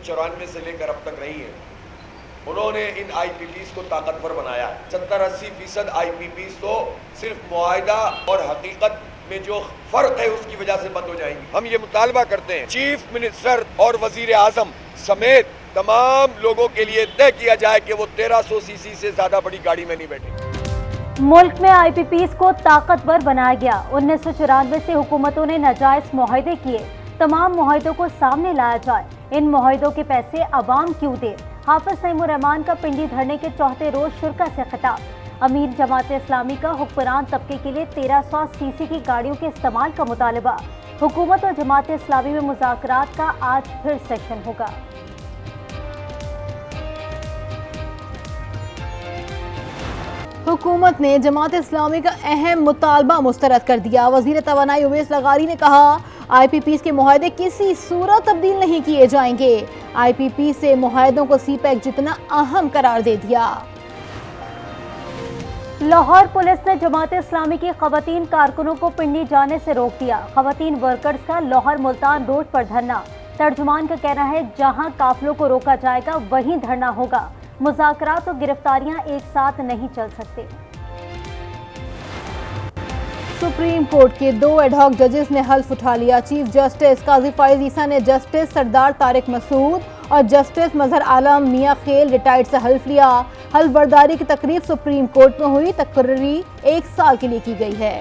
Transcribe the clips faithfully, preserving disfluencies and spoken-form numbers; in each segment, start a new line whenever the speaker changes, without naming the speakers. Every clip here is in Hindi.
चौरानवे से लेकर अब तक रही है, उन्होंने इन आई पी पीज़ को ताकतवर बनाया है। सत्तर अस्सी फीसद आई पी पीज़ तो सिर्फ मुआहिदा और हकीकत में जो फर्क है उसकी वजह से बंद हो जाएंगी। हम ये मुतालबा करते हैं चीफ मिनिस्टर और वजीर आजम समेत तमाम लोगों के लिए तय किया जाए कि वो तेरह सौ सीसी से ज्यादा बड़ी गाड़ी में नहीं बैठे।
मुल्क में आई पी पीज़ को ताकतवर बनाया गया। उन्नीस सौ चौरानवे से हुकूमतों ने नाजायज मुआहदे किए, तमाम मुआहदों को सामने लाया जाए। इन मुआहदों के पैसे अवाम क्यों दे? हाफिज सईमुर रहमान का पिंडी धरने के चौथे रोज शुरा से खिताब। अमीर जमात इस्लामी का हुक्मरान तबके के लिए तेरह सौ सीसी की गाड़ियों के इस्तेमाल का मुतालबा। हुकूमत और जमात इस्लामी में मुज़ाकरात का आज फिर सेशन होगा।
हुकूमत ने जमात इस्लामी का अहम मुतालबा मुस्तरद कर दिया। वज़ीर तवानाई उवैस लगारी ने कहा, आई पी पीज़ के मुआहदे किसी सूरत तब्दील नहीं किए जाएंगे। आई पी पी से मुआहदों को सी पैक जितना अहम करार दे दिया।
लाहौर पुलिस ने जमात इस्लामी की खवातीन कारकुनों को पिंडी जाने से रोक दिया। खवातीन वर्कर्स का लाहौर मुल्तान रोड पर धरना। तर्जुमान का कहना है जहां काफिलों को रोका जाएगा वहीं धरना होगा। मुज़ाकरात और गिरफ्तारियां एक साथ नहीं चल सकते।
सुप्रीम कोर्ट के दो एडहॉक जजेस ने हल्फ उठा लिया। चीफ जस्टिस काजी फाइज ईसा ने जस्टिस सरदार तारिक मसूद और जस्टिस मजहर आलम मियां खेल रिटायर्ड से हल्फ लिया। हल्फ बर्दारी की तकरीब सुप्रीम कोर्ट में हुई। तकर्री एक साल के लिए की गई है।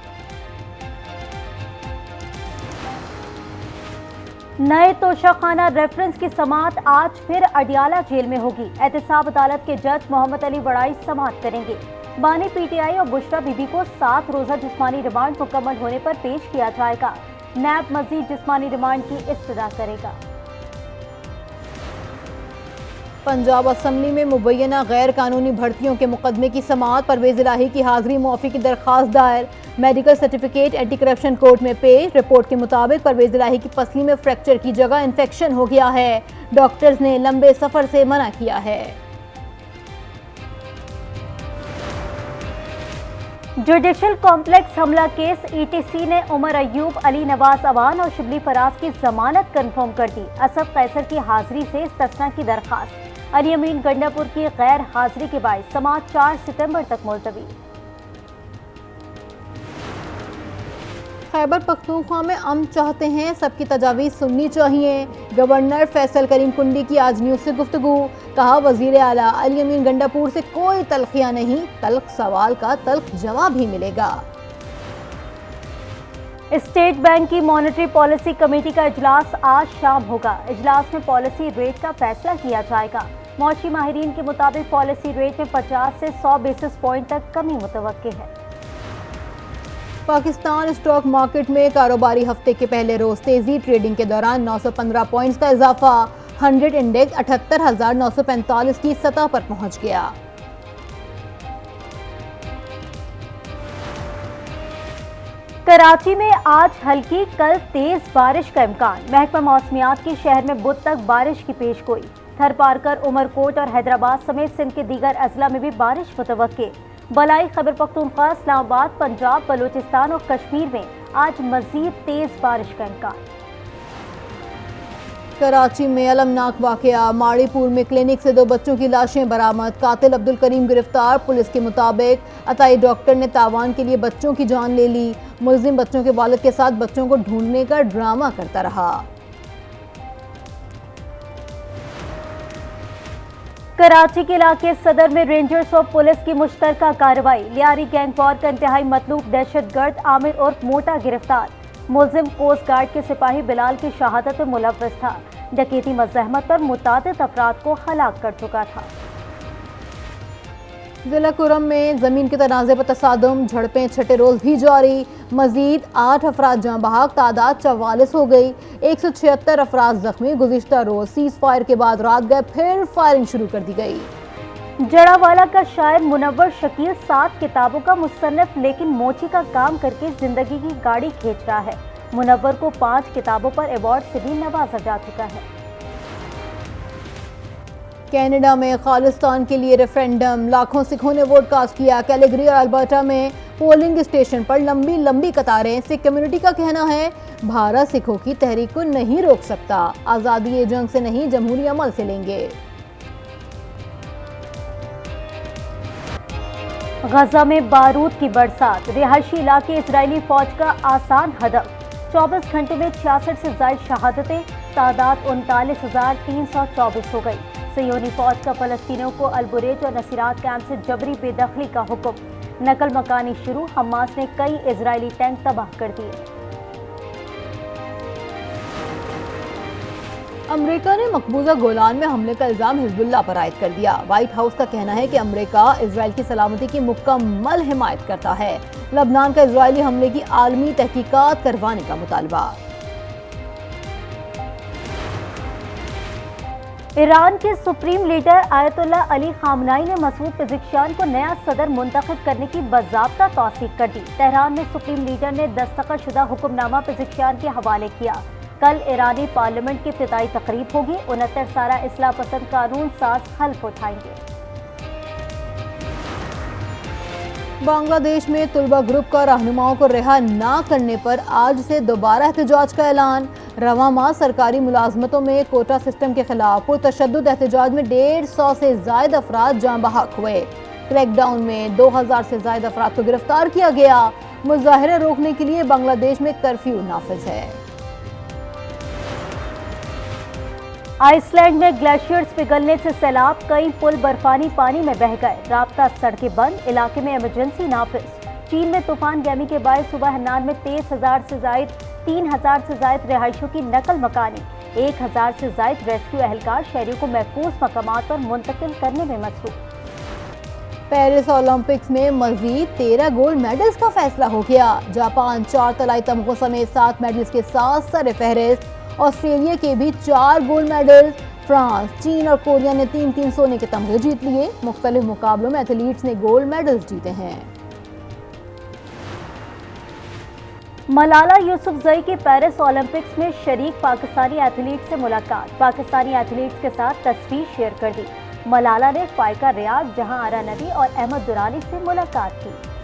नए तोशाखाना रेफरेंस की समाअत आज फिर अडियाला जेल में होगी। एहतसाब अदालत के जज मोहम्मद अली वड़ाई समाअत करेंगे। बानी पी टी आई और बुशरा बीबी को सात रोजा जिस्मानी रिमांड मुकम्मल होने पर पेश किया जाएगा। नैब मजीद जिस्मानी रिमांड की इस्तदा करेगा।
पंजाब असम्बली में मुबैना गैर कानूनी भर्तियों के मुकदमे की समाअत। परवेज इलाही की हाजिरी मुआफी की दरख्वास्त दायर। Medical certificate anti corruption court में पेश। रिपोर्ट के मुताबिक परवेज इलाही की पसली में फ्रैक्चर की जगह इन्फेक्शन हो गया है। डॉक्टर्स ने लंबे सफर से मना किया है।
जुडिशल कॉम्प्लेक्स हमला केस ई टी सी ने उमर अयूब, अली नवाज अवान और शिबली फराज की जमानत कंफर्म कर दी। असद कैसर की हाजिरी से इस्तिस्ना की दरखास्त। अली अमीन गंडापुर की गैर हाजिरी के बाद समाअत चार सितंबर तक मुलतवी।
खैबर पख्तूनख्वा में अमन चाहते हैं, सबकी तजावीज़ सुननी चाहिए। गवर्नर फैसल करीम कुंडी की आज न्यूज़ से गुफ्तगू। कहा, वजीर आला अली अमीन गंडापुर से कोई तलखियां नहीं, तल्ख सवाल का तल्ख जवाब ही मिलेगा।
स्टेट बैंक की मॉनेटरी पॉलिसी कमेटी का इजलास आज शाम होगा। इजलास में पॉलिसी रेट का फैसला किया जाएगा। मौशी माहिरीन के मुताबिक पॉलिसी रेट में पचास से सौ बेसिस पॉइंट तक कमी मुतवक्के है।
पाकिस्तान स्टॉक मार्केट में कारोबारी हफ्ते के पहले रोज तेजी। ट्रेडिंग के दौरान नौ सौ पंद्रह पॉइंट्स का इजाफा। हंड्रेड इंडेक्स अठहत्तर हजार नौ सौ पैंतालीस की सतह पर पहुंच गया।
कराची में आज हल्की कल तेज बारिश का इम्कान। महकमा मौसमियात की शहर में बुध तक बारिश की पेशगोई। थरपारकर, उमरकोट और हैदराबाद समेत सिंध के दीगर अजला में भी बारिश मुतवक्के। बलाई खैबर पख्तूनख्वा, इस्लामाबाद, पंजाब, बलूचिस्तान और कश्मीर में आज मजीद तेज बारिश का इम्कान।
कराची में अलमनाक वाकया। माड़ीपुर में क्लिनिक से दो बच्चों की लाशें बरामद। कातिल अब्दुल करीम गिरफ्तार। पुलिस के मुताबिक अताई डॉक्टर ने तावान के लिए बच्चों की जान ले ली। मुलजिम बच्चों के वालिद के साथ बच्चों को ढूंढने का ड्रामा करता रहा।
कराची के इलाके सदर में रेंजर्स और पुलिस की मुश्तरका कार्रवाई। लियारी गैंग वॉर का इंतहाई मतलूब दहशतगर्द आमिर और मोटा गिरफ्तार। मुलजिम कोस्ट गार्ड के सिपाही बिलाल की शहादत में मुलव्वस था। डकैती मज़ाहमत पर मुतादिद अफराद को हलाक कर चुका था।
जिला कुरम में जमीन के तनाज़े पर तसादुम। झड़पें छठे रोज भी जारी। मजीद आठ अफराद जहाँ बहाक, तादाद चवालीस हो गई। एक सौ छिहत्तर अफराद जख्मी। गुज़िश्ता रोज सीज फायर के बाद रात गए फिर फायरिंग शुरू कर दी गई।
जड़ावाला का शायर मुनव्वर शकील सात किताबों का मुसन्निफ, लेकिन मोची का काम करके जिंदगी की गाड़ी खींच रहा है। मुनव्वर को पांच किताबों पर अवार्ड से भी नवाजा जा चुका है।
कनाडा में खालिस्तान के लिए रेफरेंडम। लाखों सिखों ने वोट कास्ट किया। कैलगरी और अल्बर्टा में पोलिंग स्टेशन पर लंबी लंबी कतारें। सिख कम्युनिटी का कहना है भारत सिखों की तहरीक को नहीं रोक सकता, आजादी ये जंग से नहीं जमहूरी अमल से लेंगे।
गजा में बारूद की बरसात, रिहायशी इलाके इजरायली फौज का आसान हदफ। चौबीस घंटे में छियासठ से ज्यादा शहादतें, तादाद उनतालीस हजार तीन सौ चौबीस हो गई। सयोनी फौज का फलस्तीनियों को अलबुरेज और नसीरात कैंप से जबरी बेदखली का हुक्म। नकल मकानी शुरू, हमास ने कई इजरायली टैंक तबाह कर दिए।
अमेरिका ने मकबूजा गोलान में हमले का इल्जाम हिजबुल्लाह पर आयद कर दिया। व्हाइट हाउस का कहना है कि अमेरिका इजरायल की सलामती की मुकम्मल हिमायत करता है। लबनान का इजरायली हमले की आलमी तहकीकात करवाने का मुतालबा।
ईरान के supreme leader Ayatollah Ali Khamenei ने मसूद पेज़ेश्कियान को नया सदर मुंतखब करने की बाज़ाब्ता तौसीक कर दी। तेहरान में सुप्रीम लीडर ने दस्तखत शुदा हुक्मनामा पेज़ेश्कियान के हवाले किया। कल ईरानी पार्लियामेंट की इब्तिदाई तकरीब होगी। उनहत्तर साला इस्लाह पसंद कानून साज हल्फ उठाएंगे।
बांग्लादेश में तुलबा ग्रुप का रहनुमाओं को रिहा न करने पर आज से दोबारा एहतजाज का ऐलान। रवां माह सरकारी मुलाजमतों में कोटा सिस्टम के खिलाफ पुरतशद्दुद एहतजाज में डेढ़ सौ से जायद अफराद जाँ बहक हुए। क्रैकडाउन में दो हजार से जायद अफराद को गिरफ्तार किया गया। मुजाहिरे रोकने के लिए बांग्लादेश में कर्फ्यू नाफिज है।
आइसलैंड में ग्लेशियर्स पिघलने से सैलाब, कई पुल बर्फानी पानी में बह गए। राब्ता सड़कें बंद, इलाके में इमरजेंसी नाफिज। चीन में तूफान गैमी के बाद सुबह हन्नान में तेईस हजार से जायद तीन हजार से जायद रिहायशियों की नकल मकानी। एक हजार से जायद रेस्क्यू एहलकार शहरियों को महफूज मकामात पर मुंतकिल करने में मसरूफ।
पेरिस ओलंपिक्स में मजीद तेरह गोल्ड मेडल्स का फैसला हो गया। जापान चार तलाई तमगों समेत सात मेडल्स के साथ सर फहरिस्त। ऑस्ट्रेलिया के भी चार गोल्ड मेडल। फ्रांस, चीन और कोरिया ने तीन तीन सोने के तमगे जीत लिए। मुख्तलिफ मुकाबलों में एथलीट्स ने गोल्ड मेडल्स जीते हैं।
मलाला यूसुफजई की पेरिस ओलंपिक्स में शरीक पाकिस्तानी एथलीट से मुलाकात। पाकिस्तानी एथलीट्स के साथ तस्वीर शेयर कर दी। मलाला ने फाइका रियाज, जहां आरा नबी और अहमद दुरानी से मुलाकात की।